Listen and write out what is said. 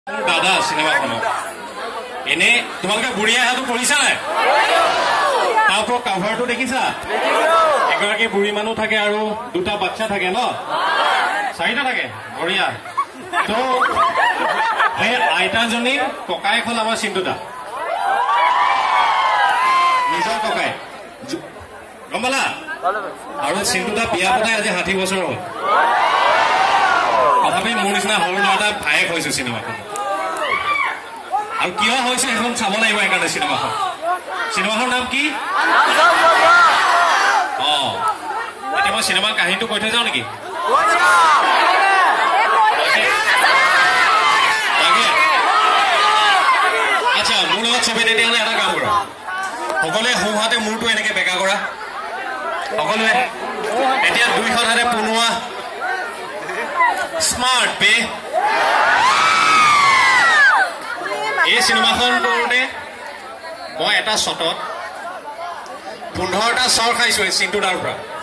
দাদা চিনেমাখনত এনে তোমালোকে বুঢ়ী আহাটো কৰিছা নাই? তাৰ ওপৰত কাভাৰটো দেখিছা? এগৰাকী বুঢ়ী মানুহ থাকে আৰু দুটা বাচ্চা থাকে ন, চাৰিটা থাকে। বঢ়িয়া। তো এই আইতাজনীৰ ককায়েক হ'ল আমাৰ চিন্তুদা, নিজৰ ককায়েক, গম পালা? আৰু চিন্তুদা বিয়া পতাই আজি 60 বছৰ হ'ল। তথাপি মোৰ নিচিনা সৰু ল'ৰা এটা ভায়েক হৈছো চিনেমাখন। আৰু কিয় হৈছে সেইখন চাব লাগিব। সেইকাৰণে চিনেমাখনৰ নাম কি? এতিয়া মই চিনেমাৰ কাহিনীটো কৈ থৈ যাওঁ নেকি? আচ্ছা, মোৰ লগত চবেই তেতিয়াহ'লে এটা কাম কৰা, সকলোৱে সোঁহাতে মূৰটো এনেকে বেকা কৰা। সকলোৱে এতিয়া 2 হাতেৰে পোনোৱা। স্মাৰ্ট বে। এই চিনেমাখন কৰোঁতে মই এটা শ্বটত 15টা চৰ খাইছো চিন্তুদাৰ পৰা।